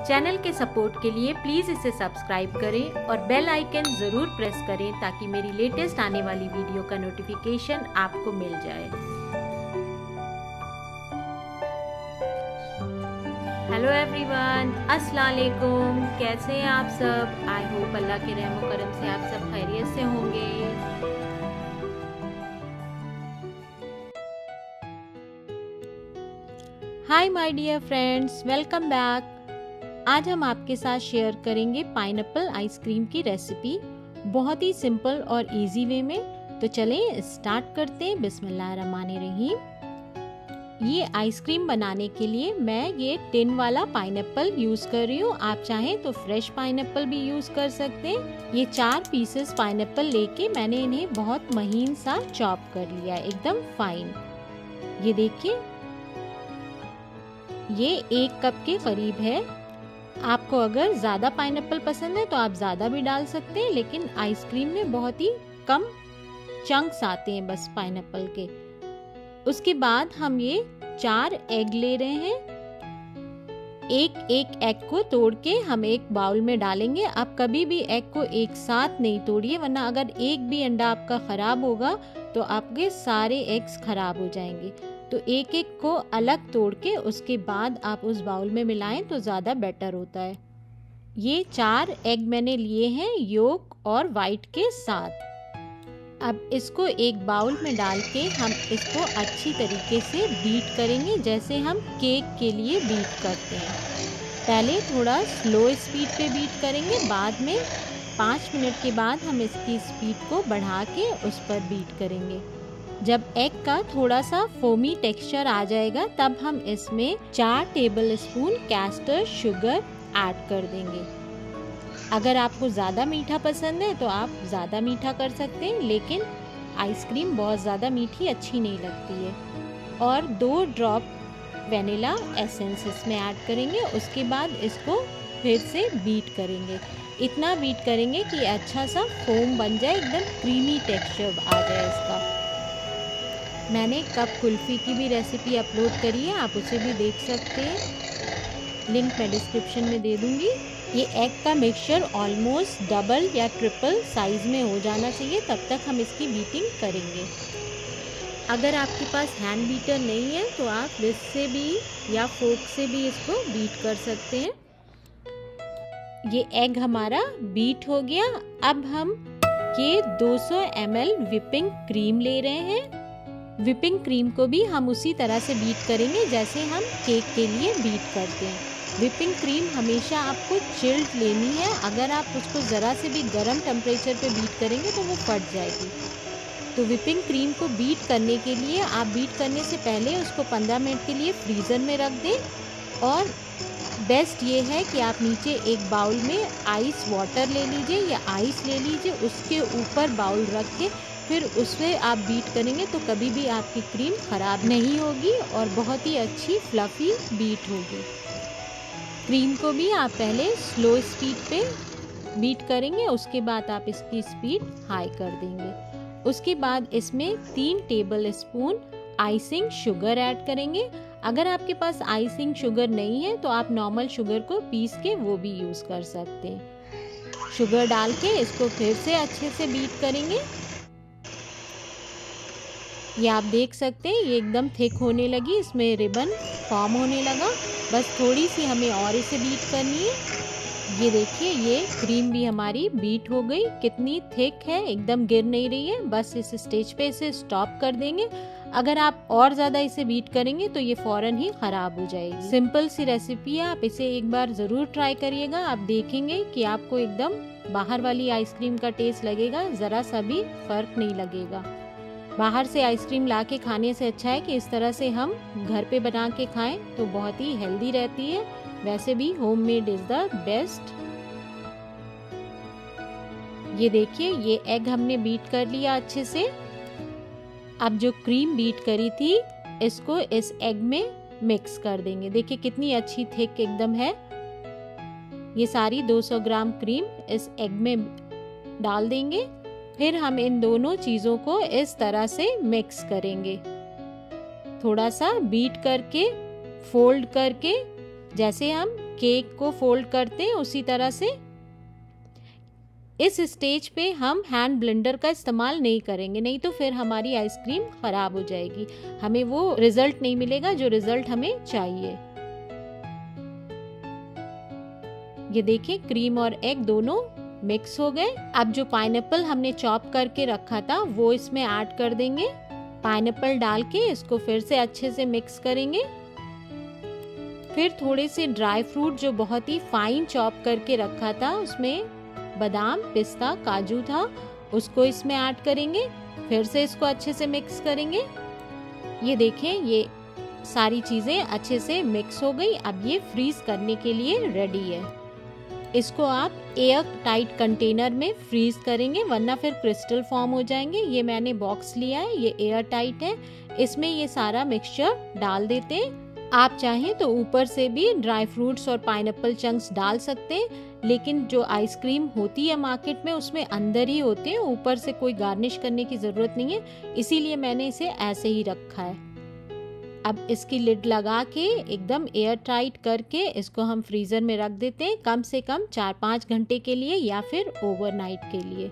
Channel के support के लिए प्लीज़ इसे सब्सक्राइब करें और बेल आइकन ज़रूर प्रेस करें ताकि मेरी लेटेस्ट आने वाली वीडियो का नोटिफिकेशन आपको मिल जाए। हेलो एवरीवन, अस्सलाम वालेकुम। कैसे हैं आप सब? आई होप अल्लाह के रहम करम से आप सब खैरियत से होंगे। Hi my dear friends, welcome back. आज हम आपके साथ शेयर करेंगे पाइनएप्पल आइसक्रीम की रेसिपी, बहुत ही सिंपल और इजी वे में। तो चलें स्टार्ट करते हैं। बिस्मिल्लाहिर्रहमानिर्रहीम। ये आइसक्रीम बनाने के लिए मैं ये टिन वाला पाइनएप्पल यूज़ कर रही हूँ। आप चाहें तो फ्रेश पाइनएप्पल भी यूज़ कर सकते हैं। ये 4 पीसेस पाइनएप्पल लेके मैंने इन्हें बहुत महीन सा चॉप कर लिया, एकदम फाइन। ये देखिए, ये 1 कप के करीब है। आपको अगर ज़्यादा पाइनएप्पल पसंद है तो आप ज़्यादा भी डाल सकते हैं, लेकिन आइसक्रीम में बहुत ही कम चंक्स आते हैं बस पाइनएप्पल के। उसके बाद हम ये 4 एग ले रहे हैं। एक एग को तोड़ के हम एक बाउल में डालेंगे। आप कभी भी एग को एक साथ नहीं तोड़िए, वरना अगर एक भी अंडा आपका खराब होगा तो आपके सारे एग्स खराब हो जाएंगे। तो एक को अलग तोड़ के उसके बाद आप उस बाउल में मिलाएं तो ज़्यादा बेटर होता है। ये 4 एग मैंने लिए हैं योक और वाइट के साथ। अब इसको एक बाउल में डाल के हम इसको अच्छी तरीके से बीट करेंगे, जैसे हम केक के लिए बीट करते हैं। पहले थोड़ा स्लो स्पीड पे बीट करेंगे, बाद में 5 मिनट के बाद हम इसकी स्पीड को बढ़ा के उस पर बीट करेंगे। जब एग का थोड़ा सा फोमी टेक्सचर आ जाएगा तब हम इसमें 4 tablespoon caster sugar add कर देंगे। अगर आपको ज़्यादा मीठा पसंद है तो आप ज़्यादा मीठा कर सकते हैं, लेकिन आइसक्रीम बहुत ज़्यादा मीठी अच्छी नहीं लगती है। और 2 ड्रॉप वनीला एसेंस इसमें ऐड करेंगे। उसके बाद इसको फिर से बीट करेंगे। इतना बीट करेंगे कि अच्छा सा फोम बन जाए, एकदम क्रीमी टेक्सचर आ जाए इसका। मैंने कप कुल्फ़ी की भी रेसिपी अपलोड करी है, आप उसे भी देख सकते हैं, लिंक मैं डिस्क्रिप्शन में दे दूँगी। ये एग का मिक्सचर ऑलमोस्ट डबल या ट्रिपल साइज़ में हो जाना चाहिए, तब तक हम इसकी बीटिंग करेंगे। अगर आपके पास हैंड बीटर नहीं है तो आप विस्क से भी या फोर्क से भी इसको बीट कर सकते हैं। ये एग हमारा बीट हो गया। अब हम ये 200 ml व्हिपिंग क्रीम ले रहे हैं। व्हिपिंग क्रीम को भी हम उसी तरह से बीट करेंगे जैसे हम केक के लिए बीट करते हैं। व्हिपिंग क्रीम हमेशा आपको चिल्ड लेनी है। अगर आप उसको ज़रा से भी गर्म टेम्परेचर पे बीट करेंगे तो वो फट जाएगी। तो व्हिपिंग क्रीम को बीट करने के लिए आप बीट करने से पहले उसको 15 मिनट के लिए फ्रीज़र में रख दें। और बेस्ट ये है कि आप नीचे एक बाउल में आइस वाटर ले लीजिए या आइस ले लीजिए, उसके ऊपर बाउल रख के फिर उससे आप बीट करेंगे तो कभी भी आपकी क्रीम ख़राब नहीं होगी और बहुत ही अच्छी फ्लफ़ी बीट होगी। क्रीम को भी आप पहले स्लो स्पीड पे बीट करेंगे, उसके बाद आप इसकी स्पीड हाई कर देंगे। उसके बाद इसमें 3 tablespoon icing sugar add करेंगे। अगर आपके पास आइसिंग शुगर नहीं है तो आप नॉर्मल शुगर को पीस के वो भी यूज़ कर सकते हैं। शुगर डाल के इसको फिर से अच्छे से बीट करेंगे। ये आप देख सकते हैं, ये एकदम थिक होने लगी, इसमें रिबन फॉर्म होने लगा। बस थोड़ी सी हमें और इसे बीट करनी है। ये देखिए, ये क्रीम भी हमारी बीट हो गई। कितनी थिक है, एकदम गिर नहीं रही है। बस इस स्टेज पे इसे स्टॉप कर देंगे। अगर आप और ज़्यादा इसे बीट करेंगे तो ये फ़ौरन ही ख़राब हो जाएगी। सिंपल सी रेसिपी है, आप इसे एक बार ज़रूर ट्राई करिएगा। आप देखेंगे कि आपको एकदम बाहर वाली आइसक्रीम का टेस्ट लगेगा, ज़रा सा भी फ़र्क नहीं लगेगा। बाहर से आइसक्रीम ला के खाने से अच्छा है कि इस तरह से हम घर पे बना के खाएं तो बहुत ही हेल्दी रहती है। वैसे भी होममेड इज़ द बेस्ट। ये देखिए, ये एग हमने बीट कर लिया अच्छे से। अब जो क्रीम बीट करी थी इसको इस एग में मिक्स कर देंगे। देखिए कितनी अच्छी थिक एकदम है। ये सारी 200 ग्राम क्रीम इस एग में डाल देंगे। फिर हम इन दोनों चीज़ों को इस तरह से मिक्स करेंगे, थोड़ा सा बीट करके, फोल्ड करके, जैसे हम केक को फोल्ड करते हैं उसी तरह से। इस स्टेज पे हम हैंड ब्लेंडर का इस्तेमाल नहीं करेंगे, नहीं तो फिर हमारी आइसक्रीम खराब हो जाएगी, हमें वो रिजल्ट नहीं मिलेगा जो रिजल्ट हमें चाहिए। ये देखिए क्रीम और एग दोनों मिक्स हो गए। अब जो पाइनएप्पल हमने चॉप करके रखा था वो इसमें ऐड कर देंगे। पाइनएप्पल डाल के इसको फिर से अच्छे से मिक्स करेंगे। फिर थोड़े से ड्राई फ्रूट जो बहुत ही फाइन चॉप करके रखा था, उसमें बादाम, पिस्ता, काजू था, उसको इसमें ऐड करेंगे। फिर से इसको अच्छे से मिक्स करेंगे। ये देखें ये सारी चीजें अच्छे से मिक्स हो गई। अब ये फ्रीज करने के लिए रेडी है। इसको आप एयर टाइट कंटेनर में फ्रीज करेंगे वरना फिर क्रिस्टल फॉर्म हो जाएंगे। ये मैंने बॉक्स लिया है, ये एयर टाइट है। इसमें ये सारा मिक्सचर डाल देते हैं। आप चाहें तो ऊपर से भी ड्राई फ्रूट्स और पाइनएप्पल चंक्स डाल सकते हैं, लेकिन जो आइसक्रीम होती है मार्केट में उसमें अंदर ही होते हैं, ऊपर से कोई गार्निश करने की ज़रूरत नहीं है, इसीलिए मैंने इसे ऐसे ही रखा है। अब इसकी लिड लगा के एकदम एयर टाइट करके इसको हम फ्रीज़र में रख देते हैं, कम से कम 4-5 घंटे के लिए या फिर ओवरनाइट के लिए।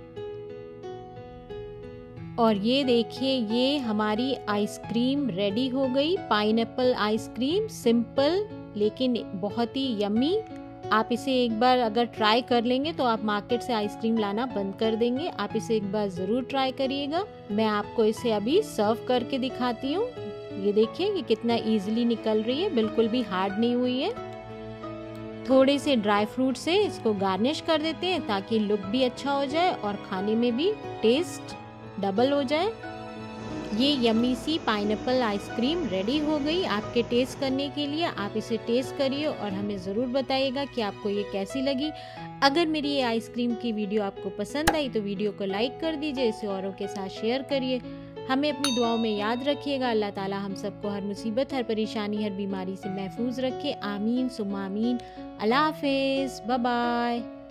और ये देखिए ये हमारी आइसक्रीम रेडी हो गई। पाइनएप्पल आइसक्रीम, सिंपल लेकिन बहुत ही यम्मी। आप इसे एक बार अगर ट्राई कर लेंगे तो आप मार्केट से आइसक्रीम लाना बंद कर देंगे। आप इसे एक बार ज़रूर ट्राई करिएगा। मैं आपको इसे अभी सर्व करके दिखाती हूँ। ये देखिए ये कितना इजीली निकल रही है, बिल्कुल भी हार्ड नहीं हुई है। थोड़े से ड्राई फ्रूट से इसको गार्निश कर देते हैं ताकि लुक भी अच्छा हो जाए और खाने में भी टेस्ट डबल हो जाए। ये यम्मी सी पाइनएप्पल आइसक्रीम रेडी हो गई आपके टेस्ट करने के लिए। आप इसे टेस्ट करिए और हमें ज़रूर बताइएगा कि आपको ये कैसी लगी। अगर मेरी ये आइसक्रीम की वीडियो आपको पसंद आई तो वीडियो को लाइक कर दीजिए, इसे औरों के साथ शेयर करिए। हमें अपनी दुआओं में याद रखिएगा। अल्लाह ताला हम सबको हर मुसीबत, हर परेशानी, हर बीमारी से महफूज रखे। आमीन सुम्मा आमीन। अल्लाह हाफिज़, बाय बाय।